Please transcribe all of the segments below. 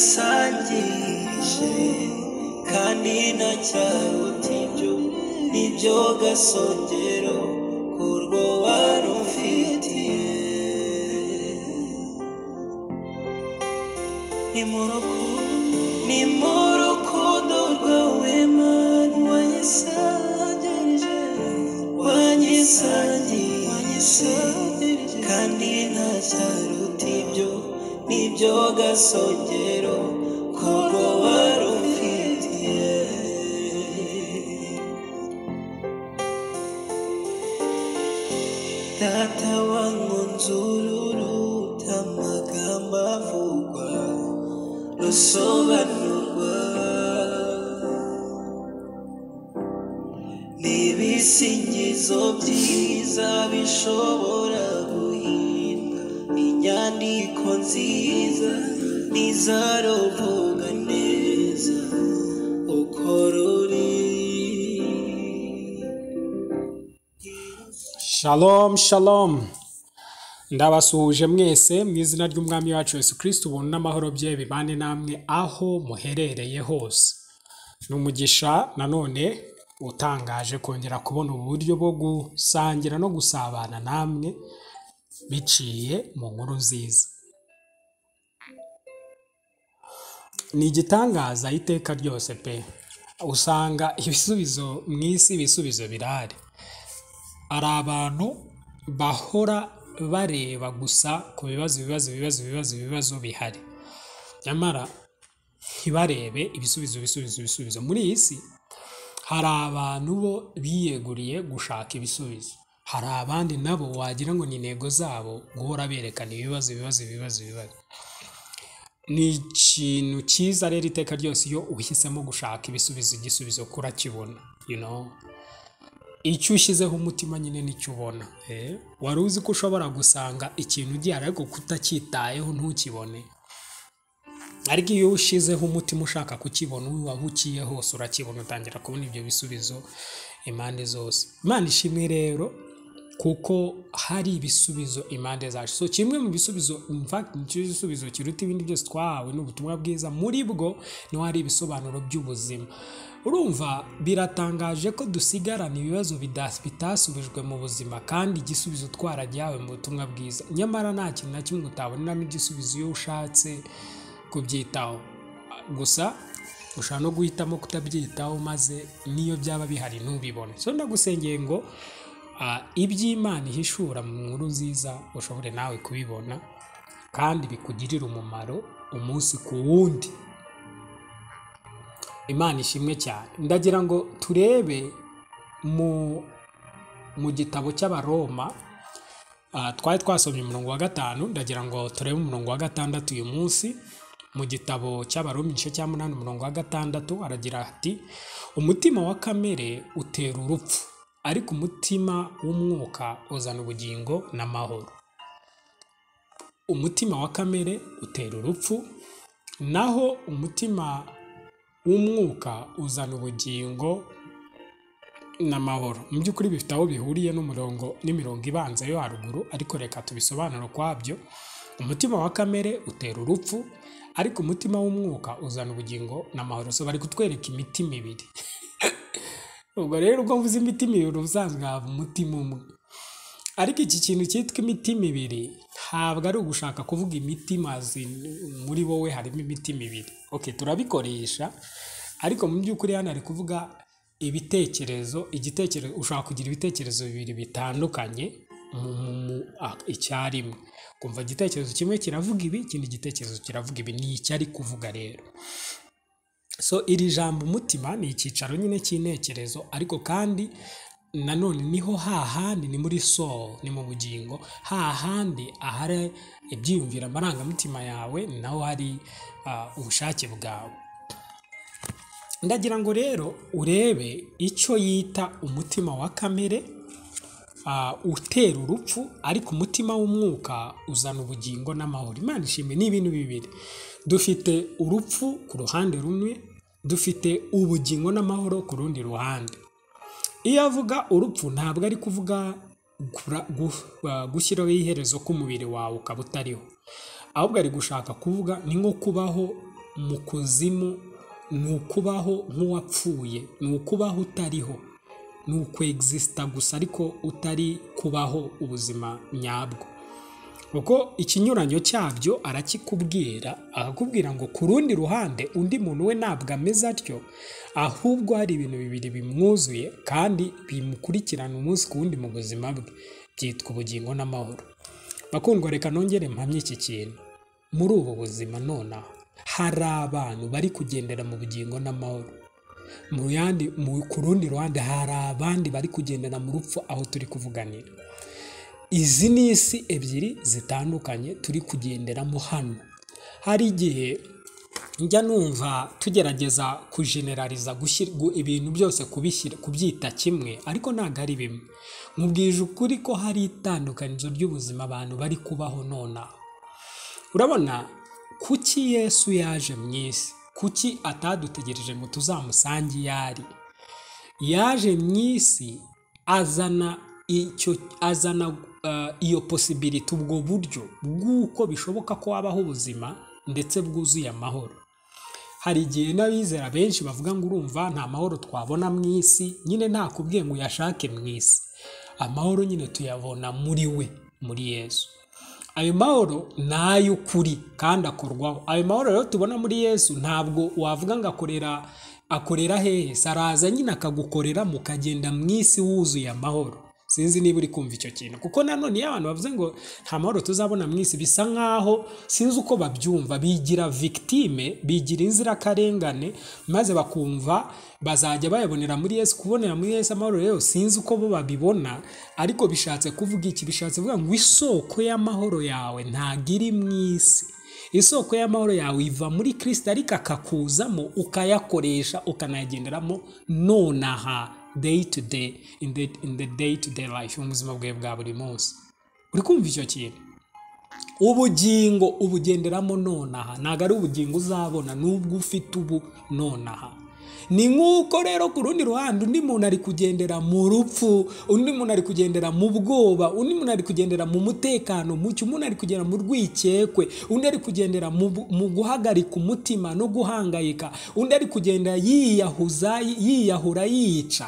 wanyisangirije kandi ntacyaruta ibyo nibyo gasongero kurwo wari ufitiye ni mu rukundo rwawe Mana wanyisangirije kandi ntacyaruta ibyo nibyo gasongero kurwo wari ufitiye data wankunzururuta amagambo avugwa rusobanurwa n'ibisingizo byiza bishobora guhimba inyandiko nziza n'izaruvuga neza uko ruri. Shalom shalom, ndabasuhuje mwese mu izina ry'umwami wacu Yesu Kristo, ubuntu n'amahoro bye bibane namwe aho muherereye hose. Ni umugisha nanone utangaje kongera kubona uburyo bwo gusangira no gusabana namwe biciye mu nkuru nziza. Ni igitangaza iteka ryose pe, usanga ibisubizo mu isi, ibisubizo birahari. Hari abantu bahora bareba gusa ku bibazo bihari, nyamara ntibarebe ibisubizo. Muri iyi si hari abantu bo biyeguriye gushaka ibisubizo, hari abandi nabo wagira ngo ni intego zabo guhora berekana ibibazo. Ni ikintu cyiza rero iteka ryose iyo uhisemo gushaka igisubizo kurakibona, icyo ushyizeho umutima nyine nicyo ubona. Wari uzi ko ushobora gusanga ikintu gihari ariko kutacyitayeho ntukibone, ariko iyo ushyizeho umutima ushaka kukibona, aho uciye hose urakibona, utangira kubona ibyo bisubizo impande zose. Imana ishimwe rero kuko hari ibisubizo impande zacu. So kimwe mu bisubizo, in fact nicyo gisubizo kiruta ibindi byose twahawe n'ubutumwa bwiza, muri bwo niho hari ibisobanuro by'ubuzima. Urumva biratangaje ko dusigarana ibibazo bitasubijwe mu buzima kandi igisubizo twaragihawe mu butumwa bwiza, nyamara nta kintu na kimwe utabonamo igisubizo iyo ushatse kubyitaho. Gusa ushobora no guhitamo kutabyitaho, maze niyo byaba bihari ntubibone. So ndagusengeye ngo iby'Imana ihishura mu nkuru nziza ushobore nawe kubibona kandi bikugirire umumaro umunsi ku wundi. Imana ishimwe cyane. Ndagira ngo turebe mu gitabo cy'Abaroma, twari twasomye umurongo wa 5, ndagira ngo turebe umurongo wa 6 uyu munsi. Mu gitabo cy'Abaroma igice cya 8 umurongo wa 6 aragira ati, umutima wa kamere utera urupfu, ariko umutima w'umwuka uzana ubugingo n'amahoro. Umutima wa kamere utera urupfu, naho umutima w'umwuka uzana ubugingo n'amahoro. Mu by'ukuri bifite aho bihuriye n'imirongo ibanza yo haruguru, ariko reka tubisobanure kwabyo. Umutima wa kamere utera urupfu, ariko umutima w'umwuka uzana ubugingo n'amahoro. So bari kutwereka imitima ibiri. Ubwo rero ubwo mvuze imitima ibiri ubusanzwe haba umutima umwe, ariko iki kintu cyitwa imitima ibiri ntabwo ari ugushaka kuvuga imitima muri wowe harimo imitima ibiri. Turabikoresha, ariko mu by'ukuri hano ari kuvuga igitekerezo. Ushobora kugira ibitekerezo bibiri bitandukanye icyarimwe, kumva igitekerezo kimwe kiravuga ibi, ikindi gitekerezo kiravuga ibi. Ni icyo ari kuvuga rero. So iri jambo umutima ni icyicaro nyine cy'intekerezo, ariko kandi nanone niho hahandi, ni muri soul, ni mu bugingo, hahandi ahari ibyiyumvira amarangamutima yawe, naho hari ubushake bwawe. Ndagira ngo rero urebe icyo yita umutima wa kamere utera urupfu, ariko umutima w'umwuka uzana ubugingo n'amahoro. Imana ishimwe. Ni ibintu bibiri. Dufite urupfu ku ruhande rumwe, dufite ubugingo n'amahoro ku rundi ruhande. Iyo avuga urupfu ntabwo ari kuvuga gushyiraho iherezo k'umubiri wawe ukaba utariho, ahubwo ari gushaka kuvuga ni nko kubaho mu kuzimu ni ukubaho nk'uwapfuye, ni ukubaho utariho, ni ukwegisita gusa ariko utari kubaho ubuzima nyabwo. Kuko ikinyuranyo cyabyo arakikubwira, akakubwira ngo ku rundi ruhande undi muntu we ntabwo ameze atyo, ahubwo hari ibintu bibiri bimwuzuye kandi bimukurikirana umunsi ku wundi mu buzima bwe, byitwa ubugingo n'amahoro. Bakundwa, reka nongere mpamye iki kintu. Muri ubu buzima nonaha hari abantu bari kugendera mu bugingo n'amahoro, ku rundi ruhande hari abandi bari kugendera mu rupfu aho turi kuvuganira. Izi ni isi ebyiri zitandukanye turi kugenderamo hano. Hari igihe njya numva tugerageza kujeneraliza, ibintu byose kubyita kimwe, ariko ntabwo ari bimwe. Mubwije ukuri ko hari itandukanizo ry'ubuzima abantu bari kubaho nonaha. Urabona, kuki Yesu yaje mu isi? Kuki atadutegereje ngo tuzamusange iyo ari? Yaje mu isi azana iyo possibility, ubwo buryo bw'uko bishoboka ko habaho ubuzima ndetse bwuzuye amahoro. Hari igihe n'abizera benshi bavuga ngo urumva nta mahoro twabona mu isi, nyine ntakubwiye ngo uyashake mu isi. Amahoro nyine tuyabona muri we, muri Yesu. Ayo mahoro ni ay'ukuri kandi akorwaho. Ayo mahoro rero tubona muri Yesu ntabwo wavuga ngo akorera hehe, saraza nyine akagukorera mukagenda mu isi wuzuye amahoro. Sinzi niba uri kumva icyo kintu, kuko nanone iyo abantu bavuze ngo nta mahoro tuzabona mu isi, bisa nkaho sinzi uko babyumva, bigira victime, bigira inzirakarengane, maze bakumva bazajya bayabonera muri Yesu. Kubonera muri Yesu amahoro rero sinzi uko bo babibona, ariko bishatse kuvuga iki? Bishatse kuvuga ngo isoko y'amahoro yawe ntabwo iri mu isi. Isoko y'amahoro yawe iva muri Kristo, ariko akakuzamo ukayakoresha ukanayagenderamo nonaha, day to day, in the day to day life, mu buzima bwawe bwa buri munsi. Uri kumva icyo kintu? Ubugingo ubugenderamo nonaha, ntabwo ari ubugingo uzabona nubwo ufite ubu nonaha. Ni nk'uko rero ku rundi ruhande undi muntu ari kugendera mu rupfu, undi muntu ari kugendera mu bwoba, undi muntu ari kugendera mu mutekano muke, umuntu ari kugendera mu rwikekwe, undi ari kugendera mu guhagarika umutima no guhangayika, undi ari kugenda yiyahura yica,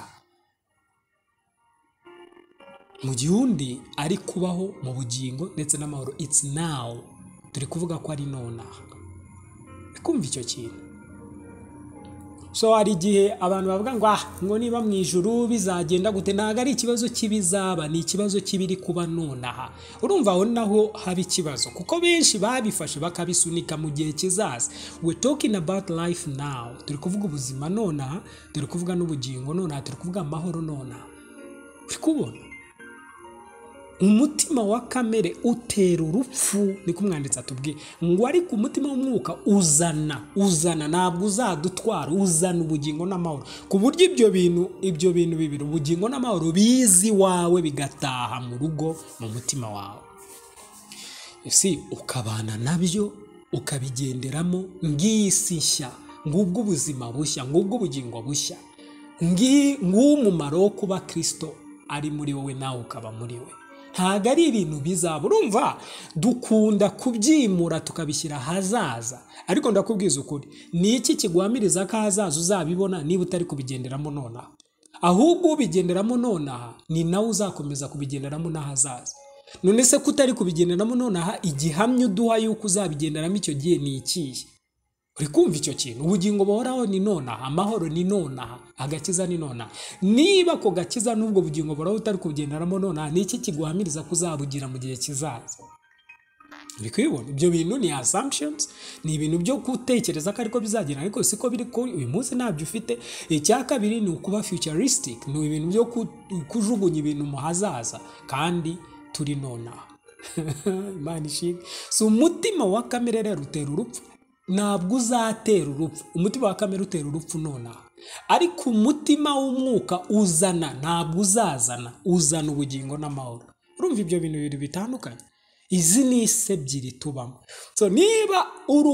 mu gihe undi ari kubaho mu bugingo ndetse n'amahoro. It's now. Turi kuvuga ko ari nonaha. Kumva icyo kintu? So hari igihe abantu bavuga ngo niba mu ijuru bizagenda gute? Ntabwo ari ikibazo cy'ibizaba, ni ikibazo cy'ibiri kuba nonaha. Urumva aho naho haba ikibazo, kuko benshi babifashe bakabisunika mu gihe kizaza. We're talking about life now. Turi kuvuga ubuzima nonaha, turi kuvuga n'ubugingo nonaha, turi kuvuga amahoro nonaha. Uri kubona? Umutima wa kamere utera urupfu, niko umwanditsi atubwiye ngo, ariko umutima w'umwuka uzana ntabwo uzadutwara, uzana ubugingo n'amahoro. Ku buryo ibyo bintu bibiri, ubugingo n'amahoro, bizi wawe bigataha mu rugo, mu mutima wawe. Ukabana nabyo, ukabigenderamo, ng'isi nshya, ngubwo ubuzima bushya, ngubwo ubugingo bushya, ng'umumaro wo kuba Kristo ari muri wowe nawe ukaba muri we. Ntabwo ari ibintu bizaba. Urumva dukunda kubyimura tukabishyira hazaza, ariko ndakubwiza ukuri, ni iki kiguhamiriza ko hazaza uzabibona niba utari kubigenderamo nonaha? Ahubwo ubigenderamo nonaha ni nawe uzakomeza kubigenderamo n'ahazaza. None se ko utari kubigenderamo nonaha, igihamya uduha yuko uzabigenderamo icyo gihe ni ikihe? Uri kumva icyo kintu? Ubugingo buhoraho ni nonaha, amahoro ni nonaha, agakiza ni nonaha. Niba ko gakiza n'ubwo bugingo buhoraho utari kugenderamo nonaha, ni iki kiguhamiriza ko uzabugira mu gihe kizaza? Uri kubibona? Ibyo bintu ni assumptions, ni ibintu byo gutekereza ko ariko bizagenda, ariko siko biri. Ko uyu munsi ntabyo ufite. Icya kabiri ni ukuba futuristic, ni ibintu byo kujugunya ibintu mu hazaza, kandi turi nonaha. Imana ishimwe. So umutima wa kamere rero utera urupfu, ntabwo uzatera urupfu. Umutima wa kamere utera urupfu nonaha, ariko umutima w'umwuka ntabwo uzana ubugingo n'amahoro. Urumva ibyo bintu bibiri bitandukanye? Izi ni isi ebyiri tubamo. So niba uri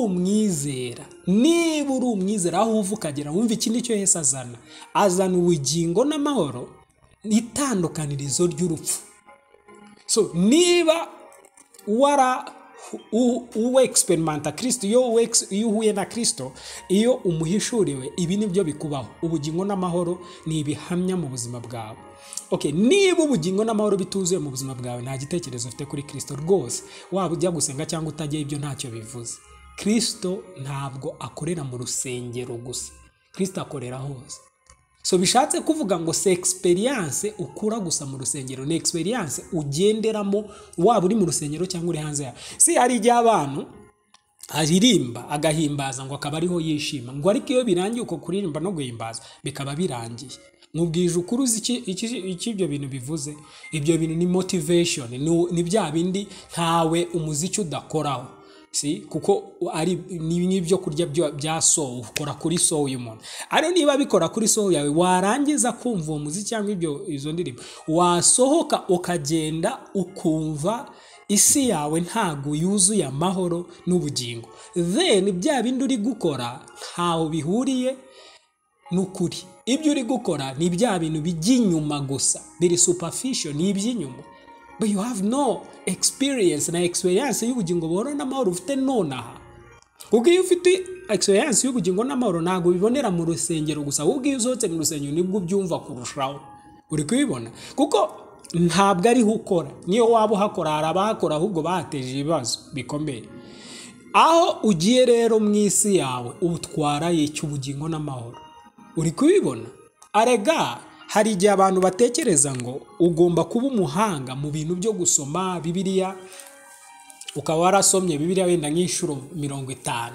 umwizera, aho uva ukagera, wumva iki nicyo Yesu azana ubugingo n'amahoro, itandukanirizo ry'urupfu. So niba uwe experimenta Kristo, iyo uhuye na Kristo, iyo umuhishuriwe, ibi nibyo bikubaho. Ubugingo n'amahoro ni ibihamya mu buzima bwawe. Okay, niba ubugingo n'amahoro bituzuye mu buzima bwawe, nta gitekerezo ufite kuri Kristo rwose. Waba ujya gusenga cyangwa utajya, ibyo ntacyo bivuze. Kristo ntabwo akorera mu rusengero gusa, Kristo akorera hose. So bishatse kuvuga ngo se experience ukura gusa mu rusengero, ni experience ugenderamo waba uri mu rusengero cyangwa uri hanze ya. Si hari igihe abantu aririmba agahimbaza ngo akaba ariho yishima, ngo ariko iyo birangiye uko kuririmba no guhimbaza bikaba birangiye. Mubwije ukuri uzi iki ibyo bintu bivuze? Ibyo bintu ni motivation, ni bya bindi ntawe umuziki udakoraho. Si kuko ari n'ibyo kurya bya soul, ukora kuri soul y'umuntu. Ari niba bikora kuri soul yawe, warangiza kumva umuziki cyangwa izo ndirimbo, wasohoka ukagenda ukumva isi yawe ntago yuzuye amahoro n'ubugingo, then bya bindi uri gukora ntaho bihuriye n'ukuri. Ibyo uri gukora ni bya bintu by'inyuma gusa, biri superficial, ni iby'inyuma. But you have no experience y'ubugingo buhora n'amahoro ufite nonaha. Kuko iyo ufite experience y'ubugingo n'amahoro ntago bibonera mu rusengero gusa, ahubwo iyo usohotse mu rusengero nibwo ubyumva kurushaho. Uri kubibona? Kuko ntabwo ariho ukora, niyo waba uhakora hari abahakora ahubwo bahateje ibibazo bikomeye. Aho ugiye rero mu isi yawe utwara y'ubugingo n'amahoro. Uri kubibona? Arega hari igihe abantu batekereza ngo ugomba kuba umuhanga mu bintu byo gusoma Bibiliya, ukaba warasomye Bibiliya wenda nk'inshuro 50.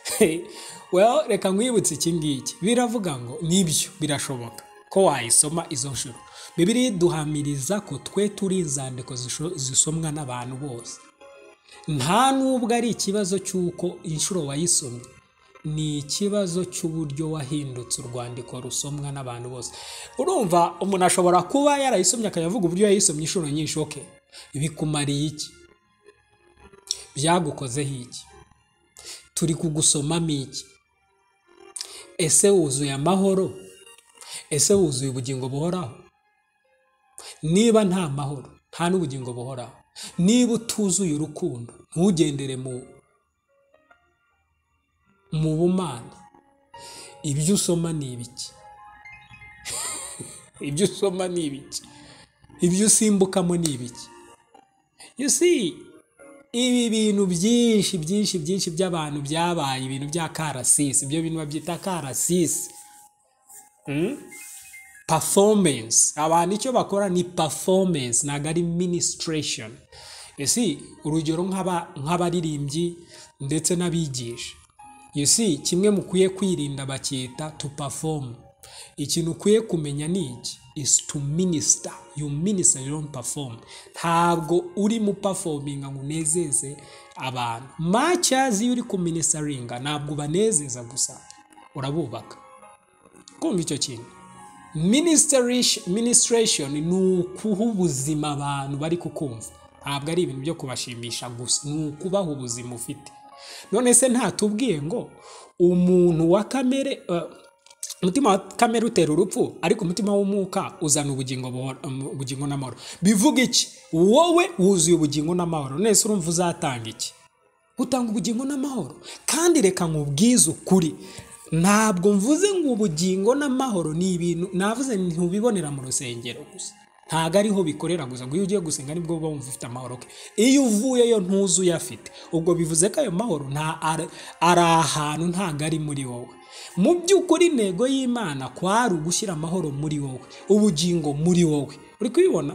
Well, reka nkwibutse iki ngiki. Biravuga ngo nibyo birashoboka ko wayisoma izo nshuro. Bibiliya duhamiriza ko twe turi inzandiko zisomwa n'abantu bose. Nta nubwo ari ikibazo cy'uko inshuro wayisomye, ni ikibazo cy'uburyo wahindutse urwandiko rusomwa n'abantu bose. Urumva umuntu ashobora kuba yarayisomye akayavuga uburyo yayisomye inshuro nyinshi. Okay, bikumariye iki? Byagukozeho iki? Turi kugusomamo iki? Ese wuzuye amahoro? Ese wuzuye ubugingo buhoraho? Niba nta mahoro, nta n'ubugingo buhoraho. Niba utuzuye urukundo, ntugendere mu bumana, ibyo usoma ni ibiki? Ibyo usoma ni ibiki? Ibyo usimbukamo ni ibiki? You see, ibi bintu byinshi by'abantu byabaye ibintu bya karasisi. Ibyo bintu babyita karasisi. Performance. Abantu icyo bakora ni performance, ntabwo ari ministration. You see, urugero nk'abaririmbyi ndetse n'abigisha. You see, kimwe mukwiye kwirinda bacyita to perform. Ikintu ukwiye kumenya ni iki? Is to minister. You minister, you don't perform. Ntabwo uri mu performing ngo unezeze abantu. Much as iyo uri ku ministeringa, ntabwo banezeza gusa, urabubaka. Kumva icyo kintu. Ministration ni ukuha ubuzima abantu bari kukumva. Ntabwo ari ibintu byo kubashimisha gusa, ni ukubaha ubuzima ufite. None se ntatubwiye ngo umuntu wa kamere, umutima wa kamere utera urupfu, ariko umutima w'umwuka uzana ubugingo n'amahoro. Bivuga iki? Wowe wuzuye ubugingo n'amahoro, nese urumva uzatanga iki? Utanga ubugingo n'amahoro. Kandi reka nkubwize ukuri, ntabwo mvuze ngo ubugingo n'amahoro ni ibintu, navuze ntubibonera mu rusengero gusa. Ntago ariho bikorera gusa ngo iyo ugiye gusenga nibwo uba wumva ufite amahoro. Iyo uvuyeyo ntuzuye afite, ubwo bivuze ko ayo mahoro ari ahantu, ntago ari muri wowe. Mu by'ukuri intego y'Imana kwari ugushyira amahoro muri wowe, ubugingo muri wowe. Uri kubibona?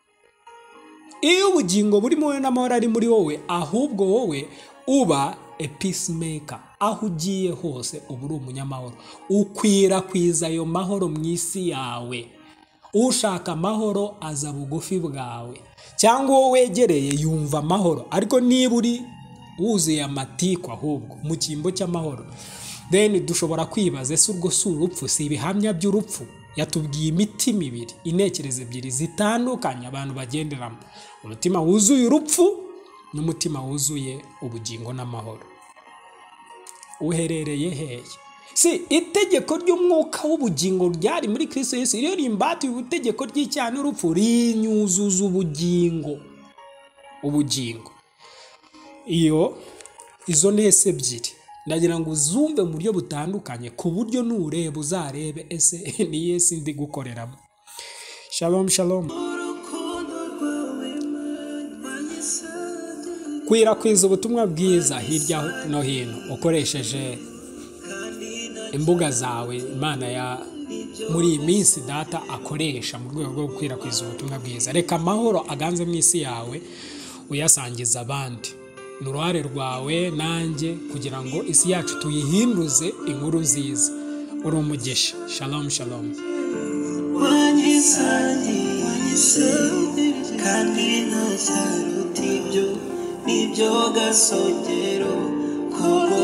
Iyo ubugingo buri wowe n'amahoro ari muri wowe, ahubwo wowe uba a peacemaker. Aho ugiye hose uba uri umunyamahoro, ukwirakwiza ayo mahoro mu isi yawe. Ushaka amahoro aza bugufi bwawe, cyangwa uwo wegereye yumva amahoro. Ariko niba uri wuzuye amatiku ahubwo mu cyimbo cy'amahoro, then dushobora kwibaza, ese urwo si urupfu? Si ibihamya by'urupfu? Yatubwiye imitima ibiri, intekerezo ebyiri zitandukanye abantu bagenderamo: umutima wuzuye urupfu n'umutima wuzuye ubugingo n'amahoro. Uherereye hehe? Si itegeko ry'umwuka w'ubugingo ryari muri Kristo Yesu, iyo rimbatuye ubutegeko ry'icyaha n'urupfu, rinyuzuza ubugingo. izo ntese ebyiri ndagira ngo uzumve mu buryo butandukanye ku buryo nureba uzarebe ese ni Yesu ndi gukoreramo. Shalom shalom. Kwirakw'iza ubutumwa bwiza hirya no hino ukoresheje imbuga zawe Imana muri iyi minsi data akoresha mu rwego rwo gukwirakwiza ubutumwa bwiza. Reka amahoro aganze mu isi yawe uyasangiza abandi. Ni uruhare rwawe nanjye kugira ngo isi yacu tuyihinduze inkuru nziza. Uri umugisha. Shalom shalom. kandi ntazaruta ibyo nibyo gasongero.